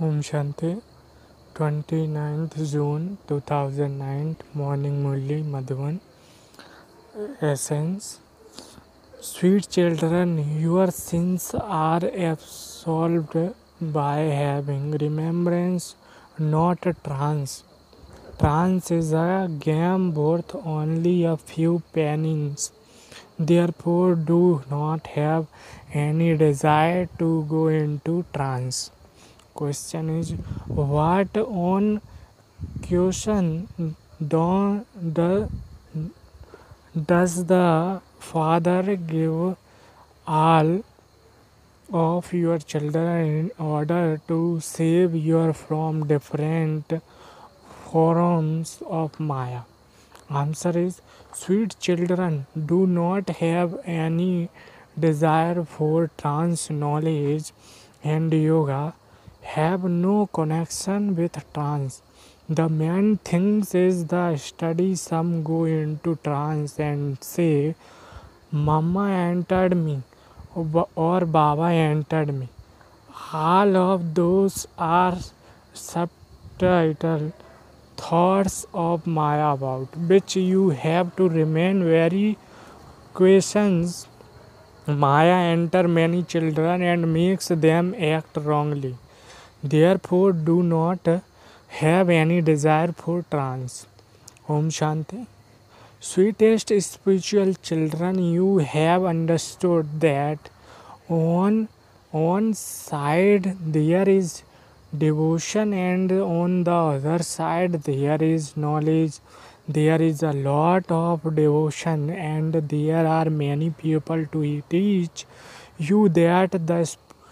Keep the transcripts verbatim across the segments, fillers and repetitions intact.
Om Shanti. twenty-ninth June two thousand nine. Morning Murli, Madhuban. Essence. Sweet children, your sins are absolved by having remembrance, not trance. Trance is a game worth only a few pennies. Therefore, do not have any desire to go into trance. Question is, what on question do, do, does the Father give all of your children in order to save you from different forms of Maya? Answer is, sweet children, do not have any desire for trance knowledge and yoga. Have no connection with trance. The main thing is the study. Some go into trance and say, Mama entered me or Baba entered me. All of those are subtitle thoughts of Maya about which you have to remain very questions. Maya enter many children and makes them act wrongly. Therefore, do not have any desire for trance. Om Shanti. Sweetest spiritual children, you have understood that on one side there is devotion and on the other side there is knowledge. There is a lot of devotion and there are many people to teach you that the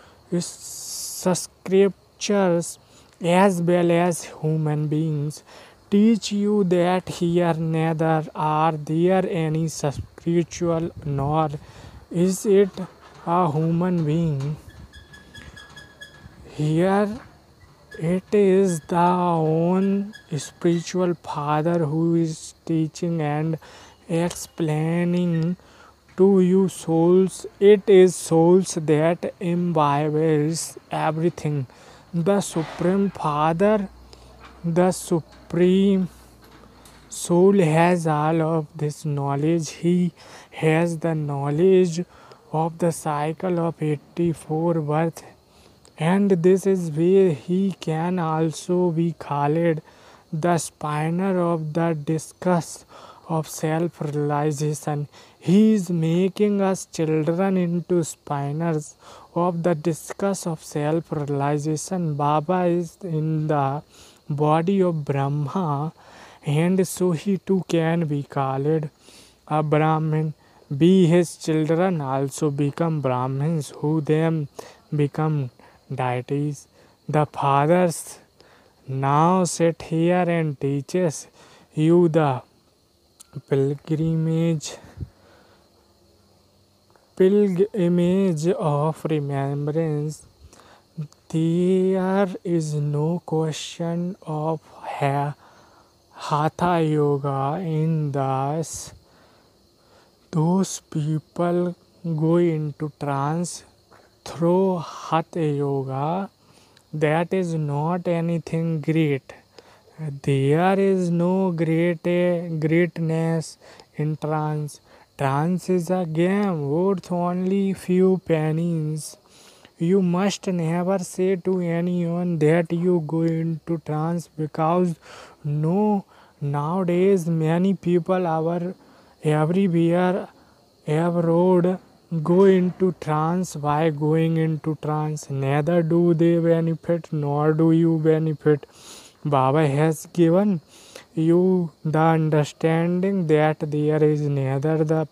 scriptures as well as human beings teach you that here neither are there any spiritual nor is it a human being. Here it is the own spiritual father who is teaching and explaining to you souls. It is souls that imbibes everything. The Supreme Father, the Supreme Soul has all of this knowledge. He has the knowledge of the cycle of eighty-four births. And this is where he can also be called the spinner of the discus of self-realization. He is making us children into spinners of the discus of self-realization. Baba is in the body of Brahma, and so he too can be called a Brahmin. Be his children also become Brahmins, who then become deities. The fathers now sit here and teaches you the pilgrimage pilgrimage of remembrance. There is no question of hatha yoga in this. Those people go into trance through hatha yoga. That is not anything great. There is no great greatness in trance. Trance is a game worth only few pennies. You must never say to anyone that you go into trance, because no, nowadays many people are everywhere abroad go into trance. By going into trance, neither do they benefit nor do you benefit. Baba has given you the understanding that there is neither the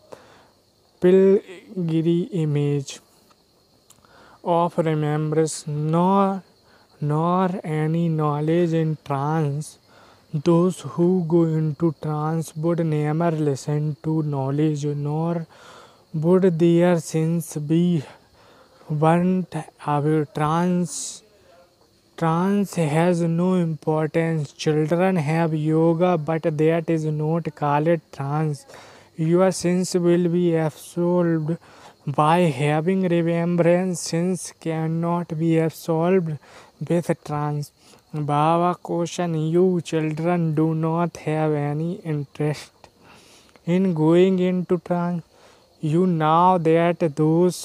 pilgrimage of remembrance nor nor any knowledge in trance. Those who go into trance would never listen to knowledge, nor would their sins be burnt away. Trance Trance has no importance. Children have yoga, but that is not called trance. Your sins will be absolved by having remembrance, sins cannot be absolved with trance. Baba caution you children, do not have any interest in going into trance. You know that those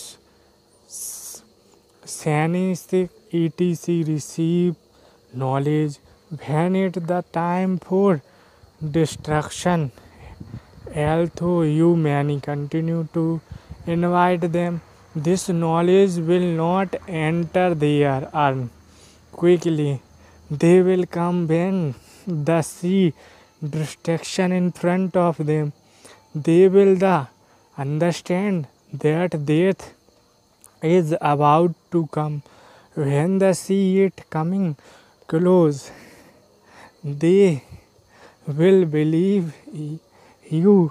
Sanistic et cetera receive knowledge when it the time for destruction. Although you many continue to invite them, this knowledge will not enter their urn quickly. They will come when the see destruction in front of them. They will the understand that death is about to come. When they see it coming close, they will believe you.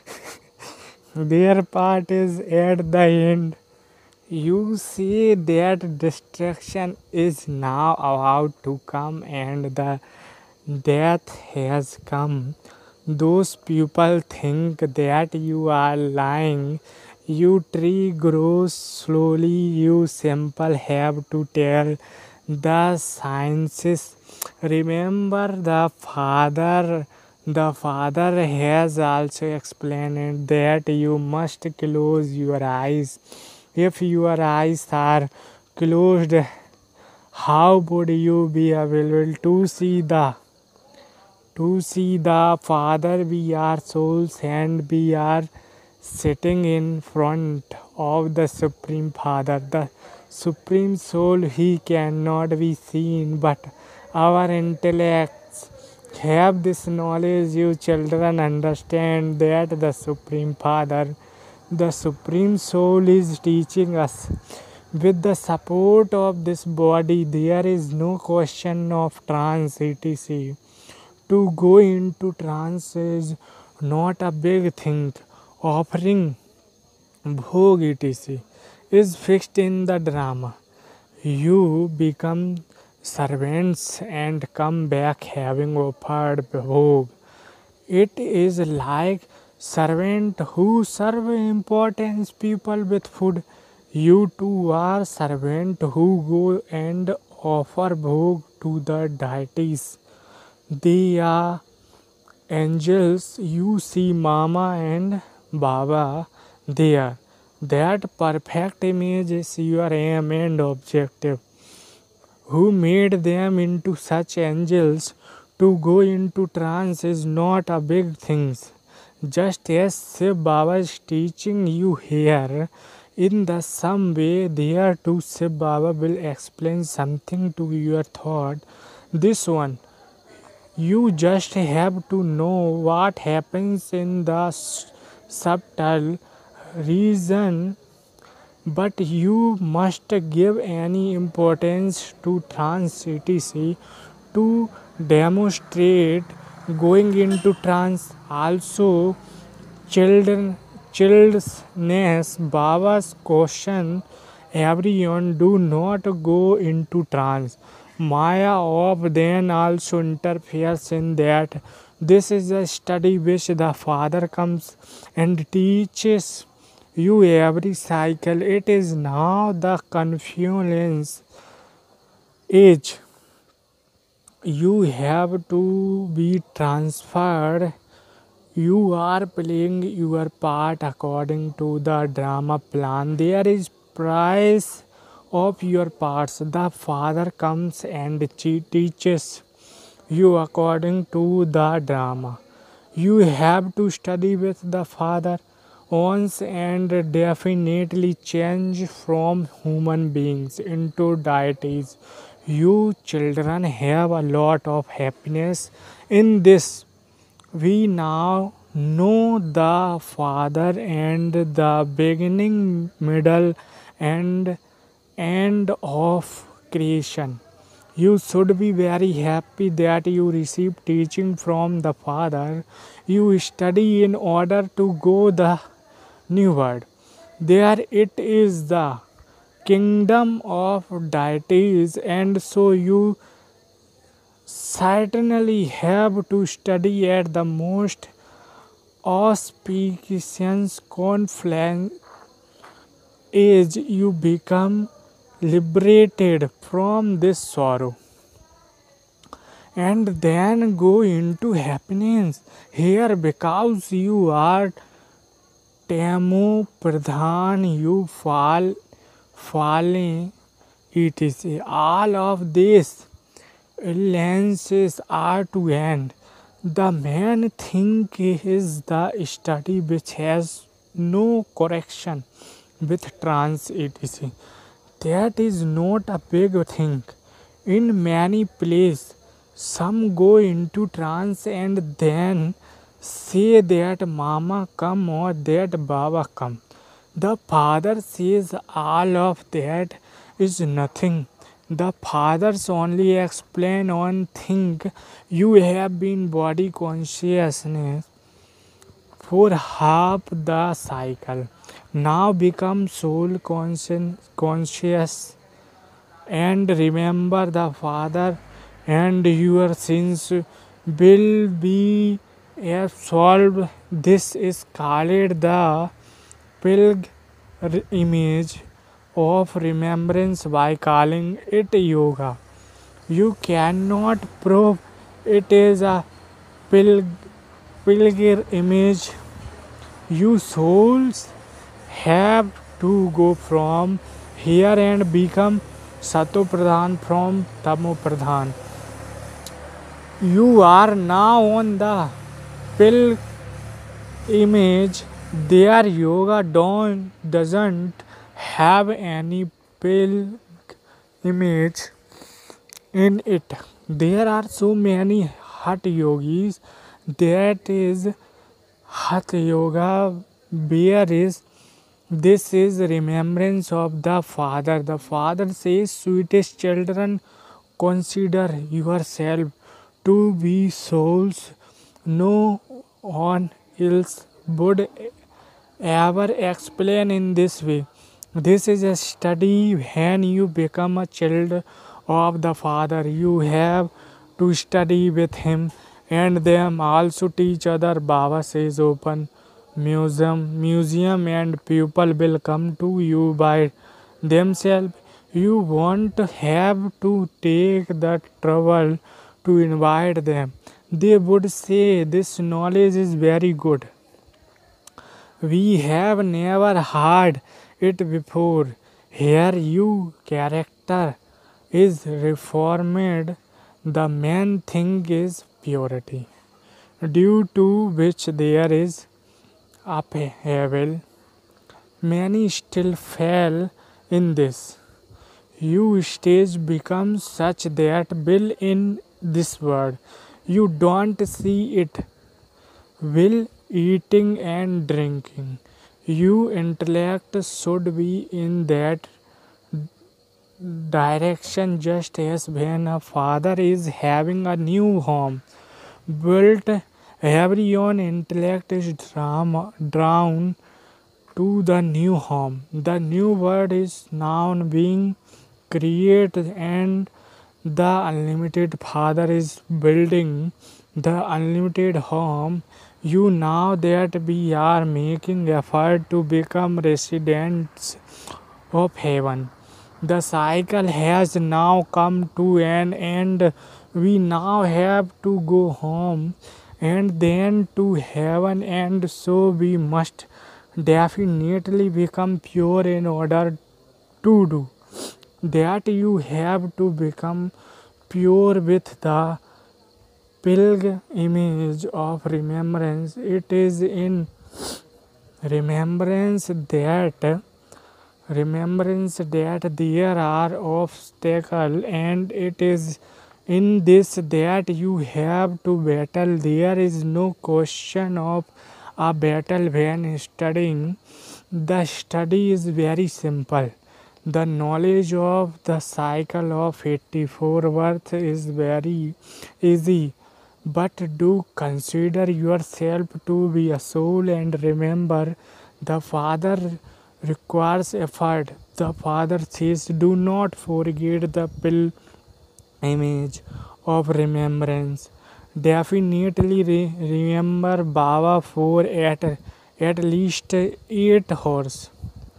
Their part is at the end. You see that destruction is now about to come and the death has come. Those people think that you are lying. You tree grows slowly. You simple have to tell the sciences. Remember the father. The father has also explained that you must close your eyes. If your eyes are closed, how would you be able to see the to see the Father? We are souls and we are sitting in front of the Supreme Father. The Supreme Soul, He cannot be seen, but our intellects have this knowledge. You children understand that the Supreme Father, the Supreme Soul is teaching us. With the support of this body, there is no question of trance, et cetera. To go into trance is not a big thing. Offering bhog, et cetera is fixed in the drama. You become servants and come back having offered bhog. It is like servant who serve important people with food. You too are servant who go and offer bhog to the deities. They are angels. You see Mama and Baba there. That perfect image is your aim and objective. Who made them into such angels? To go into trance is not a big thing. Just as Shiv Baba is teaching you here, in the some way there too Shiv Baba will explain something to your thought. This one, you just have to know what happens in the subtle reason, but you must give any importance to trance, et cetera to demonstrate going into trance. Also, children, childness, Baba's caution everyone, do not go into trance. Maya of then also interferes in that. This is a study which the Father comes and teaches you every cycle. It is now the confluence age. You have to be transferred. You are playing your part according to the drama plan. There is price of your parts. The Father comes and teaches you according to the drama. You have to study with the Father once and definitely change from human beings into deities. You children have a lot of happiness in this. We now know the Father and the beginning, middle, and end of creation. You should be very happy that you receive teaching from the Father. You study in order to go the new world. There it is the kingdom of deities, and so you certainly have to study at the most auspicious confluence age you become liberated from this sorrow and then go into happiness here because you are Tamo Pradhan, you fall, falling, etc. All of these alliances are to end. The main thing is the study which has no correction with trans, etc. That is not a big thing. In many places, some go into trance and then say that mama come or that baba come. The father says all of that is nothing. The fathers only explain one thing. You have been body consciousness for half the cycle. Now become soul conscious, conscious and remember the Father, and your sins will be absolved. This is called the pilgrimage of remembrance by calling it yoga. You cannot prove it is a pilg- pilgrimage. You souls have to go from here and become Sato Pradhan from Tamo Pradhan. You are now on the pilgrimage. Their yoga don't, doesn't have any pilgrimage in it. There are so many Hatha yogis. That is Hatha yoga. Where is this is remembrance of the Father. The Father says, sweetest children, consider yourself to be souls. No one else would ever explain in this way. This is a study. When you become a child of the Father, you have to study with Him and them also teach other. Baba says, open museum, museum and people will come to you by themselves. You won't have to take the trouble to invite them. They would say, this knowledge is very good. We have never heard it before. Here you character is reformed. The main thing is purity, due to which there is upheaval. Many still fail in this. You stage becomes such that will in this world. You don't see it. Will eating and drinking. You intellect should be in that direction, just as when a father is having a new home built, every own intellect is drama, drawn to the new home. The new world is now being created and the unlimited Father is building the unlimited home. You know that we are making effort to become residents of heaven. The cycle has now come to an end. We now have to go home and then to heaven, and so we must definitely become pure in order to do that. You have to become pure with the pilgrimage of remembrance. It is in remembrance that remembrance that there are obstacles, and it is in this that you have to battle. There is no question of a battle when studying. The study is very simple. The knowledge of the cycle of eighty-four births is very easy. But do consider yourself to be a soul and remember the Father requires effort. The Father says, do not forget the pilgrimage of remembrance. Definitely re- remember Baba for at, at least eight hours.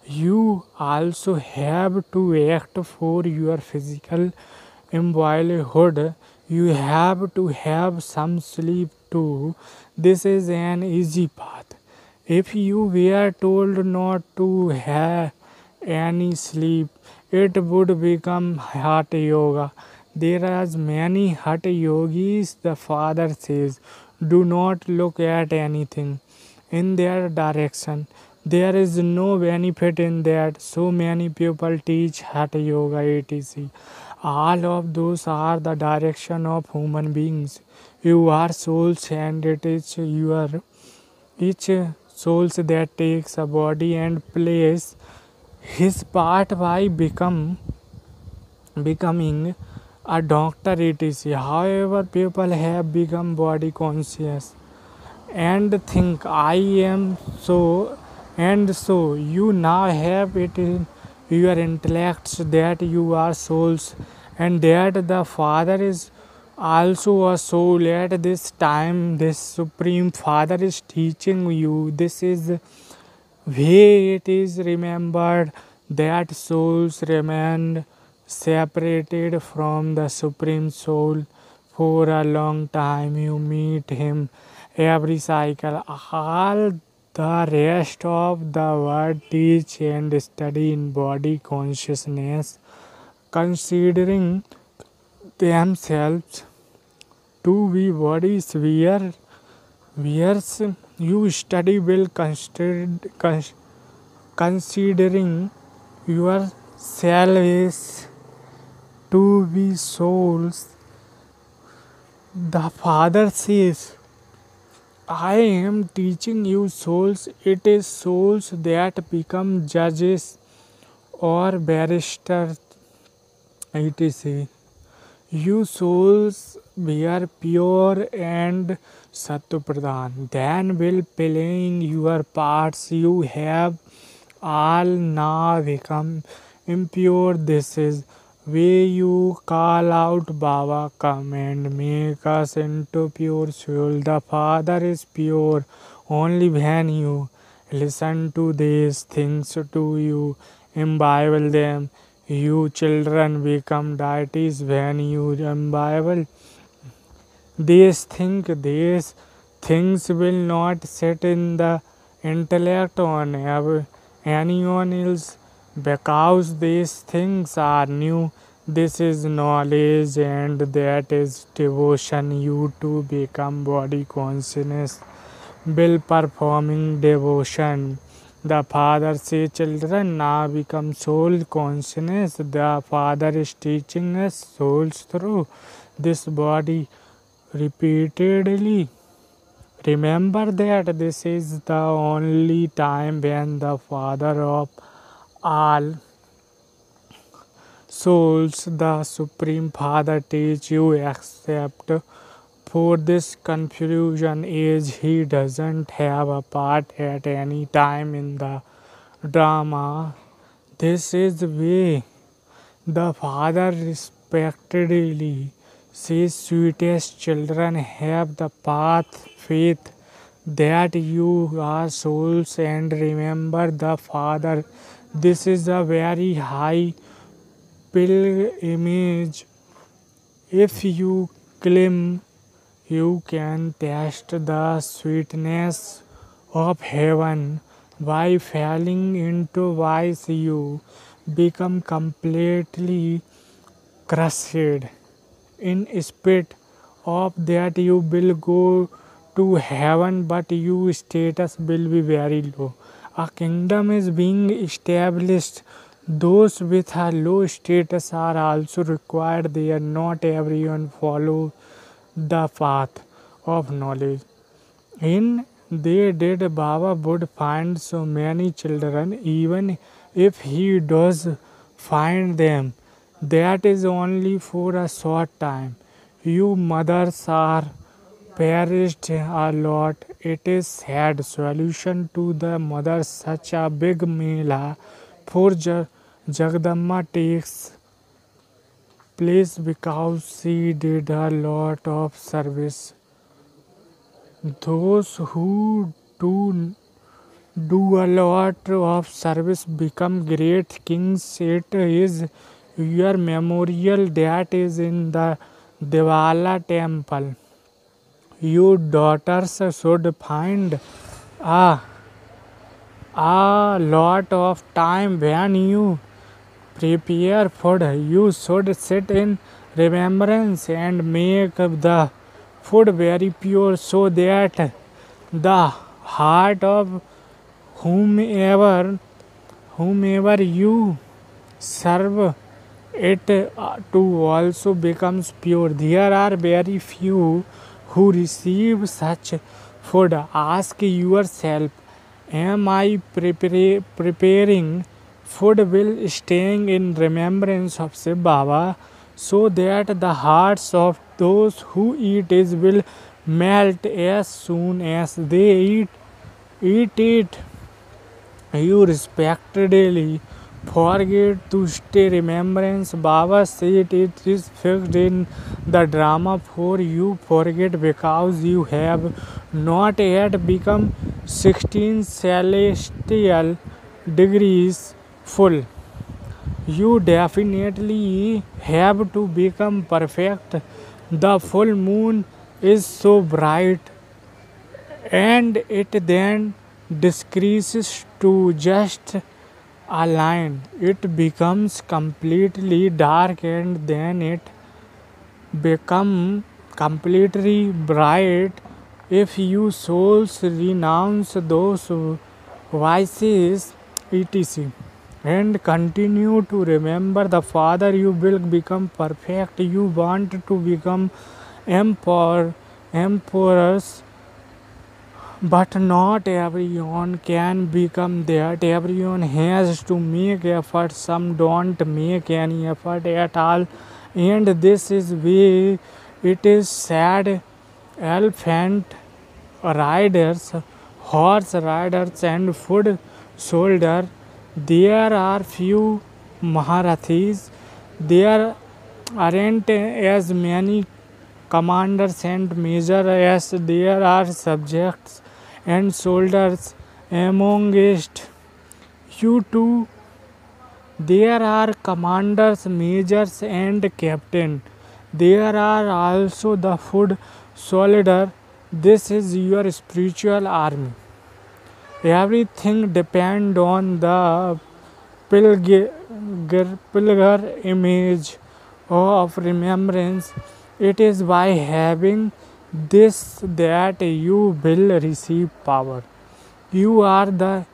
You also have to act for your physical livelihood. You have to have some sleep too. This is an easy path. If you were told not to have any sleep, it would become hatha yoga. There are many hatha yogis. The father says, do not look at anything in their direction. There is no benefit in that. So many people teach hatha yoga, et cetera. All of those are the direction of human beings. You are souls, and it is your each souls that takes a body and plays his part by become becoming a doctor, et cetera. However, people have become body conscious and think I am so, and so you now have it in your intellects that you are souls and that the Father is also a soul. At this time, this Supreme Father is teaching you. This is way it is remembered that souls remain separated from the Supreme Soul for a long time. You meet him every cycle. All the rest of the world teach and study in body consciousness, considering themselves to be bodies where whereas you study will consider, cons- considering yourselves to be souls. The Father says, I am teaching you souls. It is souls that become judges or barristers, et cetera. You souls were pure and Satupradhan, then will playing your parts. You have all now become impure. This is where you call out, Baba, come and make us into pure soul. The Father is pure only when you listen to these things, to you imbibe them. You children become deities when you imbibe these things. These things will not sit in the intellect on ev- anyone else because these things are new. This is knowledge and that is devotion. You to become body consciousness will performing devotion. The Father says, children now become soul consciousness. The Father is teaching us souls through this body repeatedly. Remember that this is the only time when the Father of all souls, the Supreme Father, teach you except for this confusion age. He doesn't have a part at any time in the drama. This is the way the Father respectedly says, sweetest children, have the path, faith that you are souls, and remember the Father. This is a very high pilgrimage. If you claim you can taste the sweetness of heaven by falling into vice, you become completely crushed. In spite of that, you will go to heaven, but your status will be very low. A kingdom is being established. Those with a low status are also required there. Not everyone follow the path of knowledge. In they did, Baba would find so many children. Even if he does find them, that is only for a short time. You mothers are perished a lot. It is sad solution to the mothers. Such a big mela for Ja- Jagdamma takes place because she did a lot of service. Those who do do a lot of service, become great kings. It is your memorial that is in the Devala temple. You daughters should find a, a lot of time when you prepare food. You should sit in remembrance and make the food very pure so that the heart of whomever whomever you serve it uh, to also becomes pure. There are very few who receive such food. Ask yourself, am I prepare, preparing food will staying in remembrance of Shiv Baba so that the hearts of those who eat it will melt as soon as they eat, eat it. You respectedly forget to stay remembrance. Baba said it is fixed in the drama for you forget because you have not yet become sixteen celestial degrees full. You definitely have to become perfect. The full moon is so bright and it then decreases to just a line. It becomes completely dark and then it becomes completely bright. If you souls renounce those vices, et cetera, and continue to remember the Father, you will become perfect. You want to become emperor, emperors, but not everyone can become that. Everyone has to make effort. Some don't make any effort at all. And this is way it is sad. Elephant riders, horse riders and foot soldier. There are few Maharathis. There aren't as many commanders and majors as there are subjects and soldiers amongst you too. There are commanders, majors and captain. There are also the foot soldier. This is your spiritual army. Everything depends on the pilgr, pilgr image of remembrance. It is by having this that you will receive power. You are the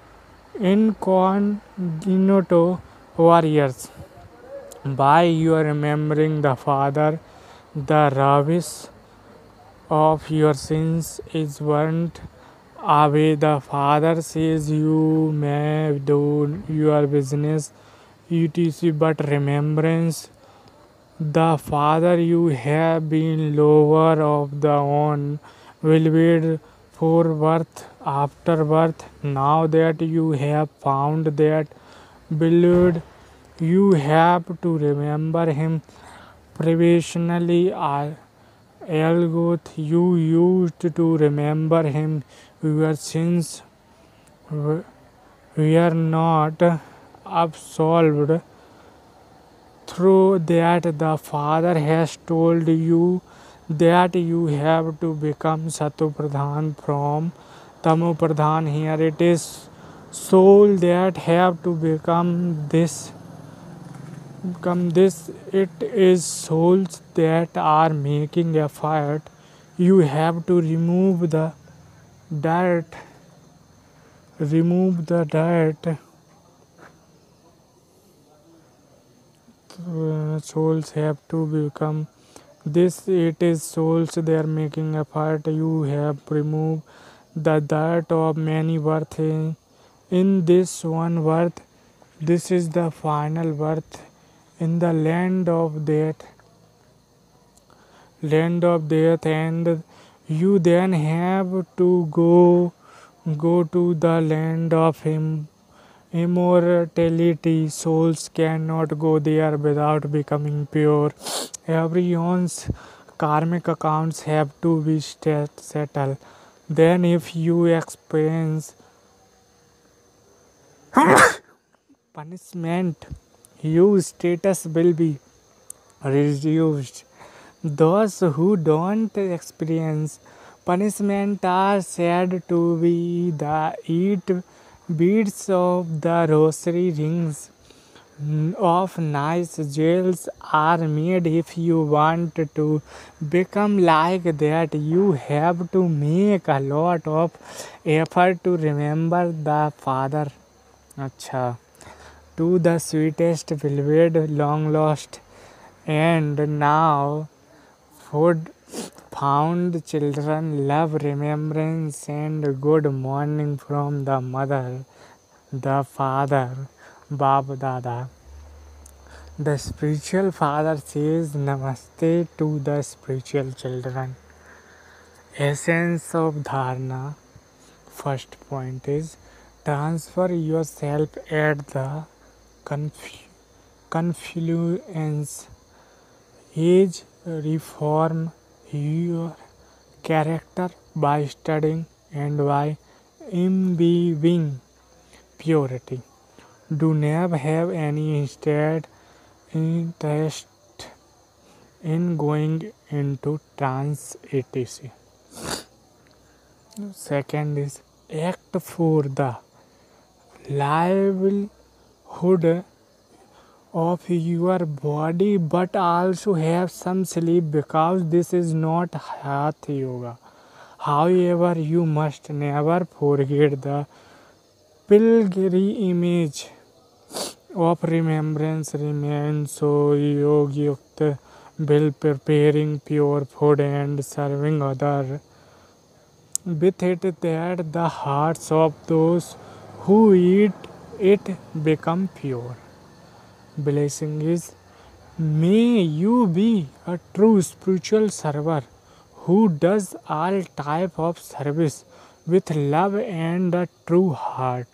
incognito warriors. By your remembering the Father, the rubbish of your sins is burnt away. The Father says you may do your business, et cetera, but remembrance the Father you have been lover of the one will wait for birth after birth. Now that you have found that beloved, you have to remember him professionally. Algoth, you used to remember him. Your sins were not absolved through that. The Father has told you that you have to become Sato Pradhan from Tamo Pradhan. Here it is soul that have to become this. Become this. It is souls that are making effort. You have to remove the dirt. Remove the dirt. Uh, souls have to become this. It is souls they are making effort. You have removed the dirt of many births in, in this one birth. This is the final birth in the land of death. Land of death, and you then have to go go to the land of him. Immortality. Souls cannot go there without becoming pure. Everyone's karmic accounts have to be settled. Then if you experience punishment, your status will be reduced. Those who don't experience punishment are said to be the eight beads of the rosary rings of nice jails are made. If you want to become like that, you have to make a lot of effort to remember the Father. Acha. To the sweetest, beloved, long lost, and now food found children, love, remembrance, and good morning from the mother, the father, Bab Dada. The spiritual father says Namaste to the spiritual children. Essence of Dharana. First point is transfer yourself at the conf- confluence. Age reform your character by studying and by imbibing purity. Do not have any instead interest in going into trance, et cetera. Second is act for the livelihood of your body, but also have some sleep, because this is not hatha yoga. However, you must never forget the pilgrimage of remembrance. Remain so yogyukta while preparing pure food and serving others with it, that the hearts of those who eat it become pure. Blessing is, may you be a true spiritual server who does all type of service with love and a true heart.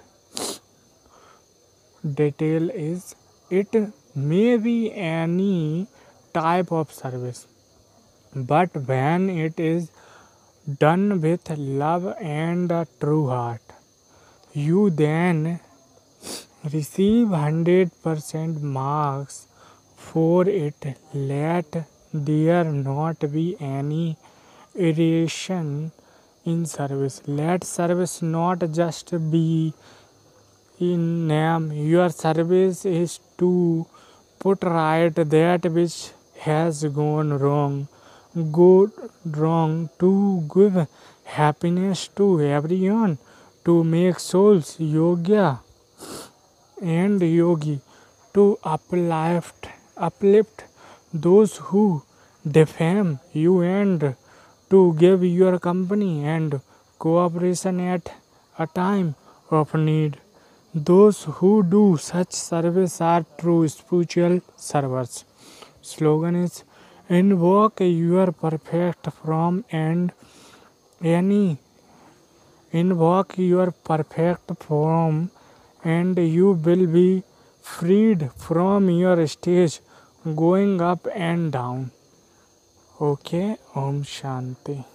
Detail is, it may be any type of service, but when it is done with love and a true heart, you then receive one hundred percent marks for it. Let there not be any irritation in service. Let service not just be in name. Your service is to put right that which has gone wrong, go wrong, to give happiness to everyone, to make souls yogya and yogi, to uplift uplift those who defame you, and to give your company and cooperation at a time of need. Those who do such service are true spiritual servers. Slogan is, invoke your perfect form and any invoke your perfect form and you will be freed from your stage going up and down. Okay, Om Shanti.